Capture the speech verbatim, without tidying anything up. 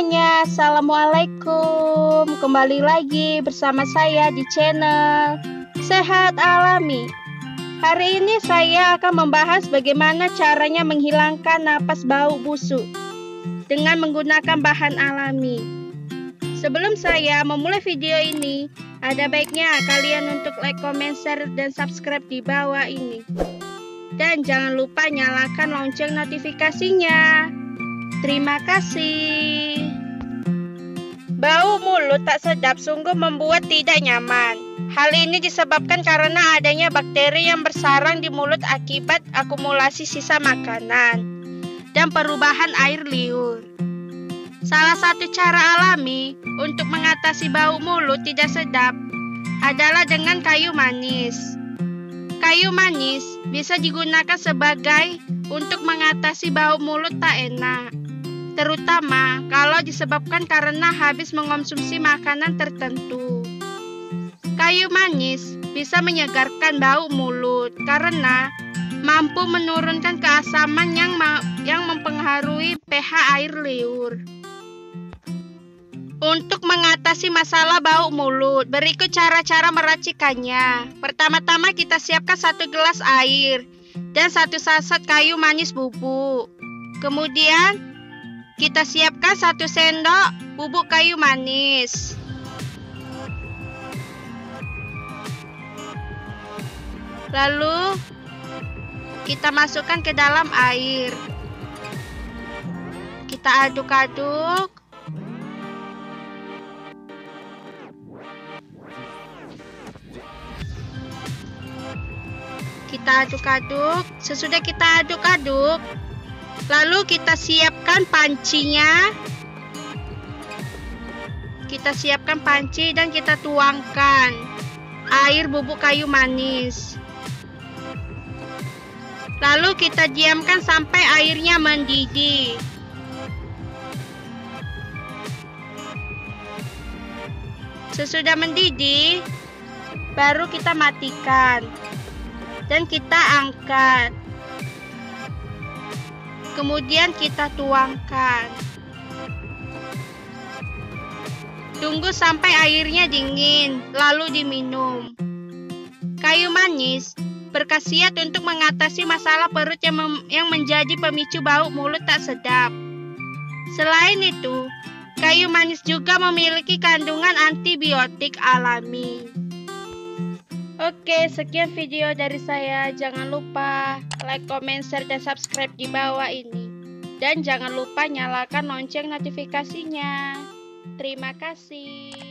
semuanya, assalamualaikum. Kembali lagi bersama saya di channel Sehat Alami. Hari ini saya akan membahas bagaimana caranya menghilangkan napas bau busuk dengan menggunakan bahan alami. Sebelum saya memulai video ini, ada baiknya kalian untuk like, comment, share, dan subscribe di bawah ini. Dan jangan lupa nyalakan lonceng notifikasinya. Terima kasih. Bau mulut tak sedap sungguh membuat tidak nyaman. Hal ini disebabkan karena adanya bakteri yang bersarang di mulut akibat akumulasi sisa makanan dan perubahan air liur. Salah satu cara alami untuk mengatasi bau mulut tidak sedap adalah dengan kayu manis. Kayu manis bisa digunakan sebagai untuk mengatasi bau mulut tak enak, terutama kalau disebabkan karena habis mengonsumsi makanan tertentu. Kayu manis bisa menyegarkan bau mulut karena mampu menurunkan keasaman yang yang mempengaruhi pH air liur. Untuk mengatasi masalah bau mulut, berikut cara-cara meracikannya. Pertama-tama kita siapkan satu gelas air dan satu sachet kayu manis bubuk. Kemudian kita siapkan satu sendok bubuk kayu manis. Lalu kita masukkan ke dalam air. Kita aduk-aduk. Kita aduk-aduk. Sesudah kita aduk-aduk, lalu kita siapkan pancinya. Kita siapkan panci dan kita tuangkan air bubuk kayu manis. Lalu kita diamkan sampai airnya mendidih. Sesudah mendidih, baru kita matikan dan kita angkat. Kemudian kita tuangkan. Tunggu sampai airnya dingin, lalu diminum. Kayu manis berkhasiat untuk mengatasi masalah perut yang, yang menjadi pemicu bau mulut tak sedap. Selain itu, kayu manis juga memiliki kandungan antibiotik alami. Oke, sekian video dari saya. Jangan lupa like, comment, share, dan subscribe di bawah ini. Dan jangan lupa nyalakan lonceng notifikasinya. Terima kasih.